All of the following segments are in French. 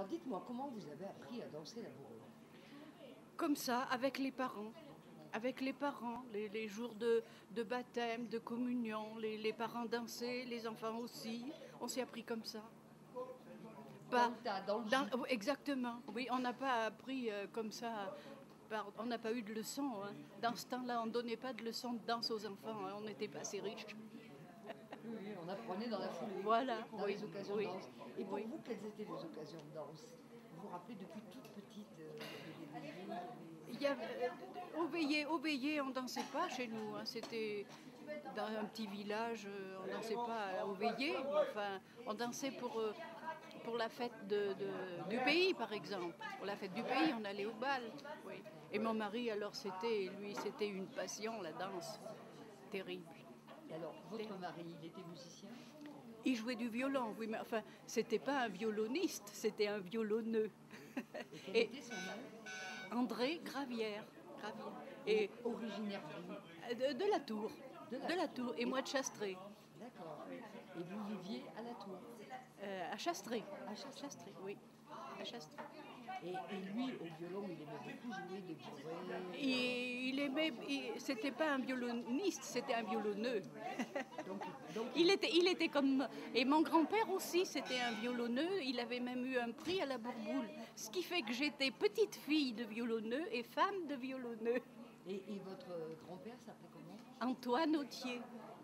dites-moi, comment vous avez appris à danser la bourre? Comme ça, avec les parents. Avec les parents, les jours de baptême, de communion, les parents dansaient, les enfants aussi. On s'est appris comme ça. Dans le tas, dans le jus. Exactement, oui, on n'a pas appris comme ça. On n'a pas eu de leçons. Hein. Dans ce temps-là, on ne donnait pas de leçons de danse aux enfants. Hein. On n'était pas assez riches. Oui, on apprenait dans la foulée, voilà, dans les occasions de danse. Et pour oui. vous, quelles étaient les occasions de danse? Vous vous rappelez depuis toute petite Il y avait, au veillées, on dansait pas chez nous. Hein. C'était dans un petit village, on dansait pas au veillées. Enfin, on dansait pour la fête du pays, par exemple. Pour la fête du pays, on allait au bal. Oui. Et mon mari, alors, c'était une passion, la danse. Terrible. Et alors, votre mari, il était musicien? Il jouait du violon, oui, mais enfin, c'était pas un violoniste, c'était un violonneux. Et quel était son nom? André Gravière. Et originaire de la Tour. De la Tour. Et moi de Chastré. D'accord. Et vous viviez à la Tour? À Chastré. À Chastré, oui. À Chastré. Et lui, au violon, il aimait beaucoup jouer des bourrées. C'était pas un violoniste, c'était un violonneux. Donc, il était comme... Et mon grand-père aussi, c'était un violonneux. Il avait même eu un prix à la Bourboule. Ce qui fait que j'étais petite fille de violonneux et femme de violonneux. Et votre grand-père s'appelait comment? Antoine Autier.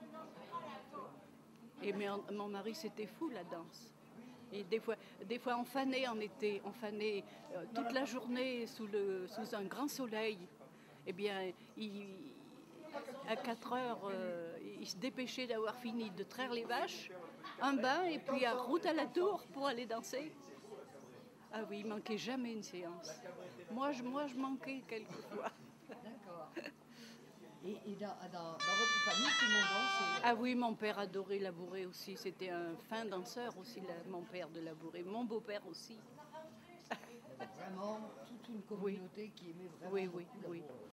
Et mon mari, c'était fou, la danse. Et des fois on fanait en été, on fanait toute la journée sous un grand soleil. Eh bien, à 4 heures, il se dépêchait d'avoir fini de traire les vaches, un bain et puis à route à la Tour pour aller danser. Ah oui, il manquait jamais une séance. Moi, je manquais quelquefois. D'accord. Et dans votre famille, tout le monde danse? Ah oui, mon père adorait la bourrée aussi. C'était un fin danseur aussi, mon père de la bourrée. Mon beau-père aussi. Vraiment toute une communauté qui aimait vraiment beaucoup la bourrée.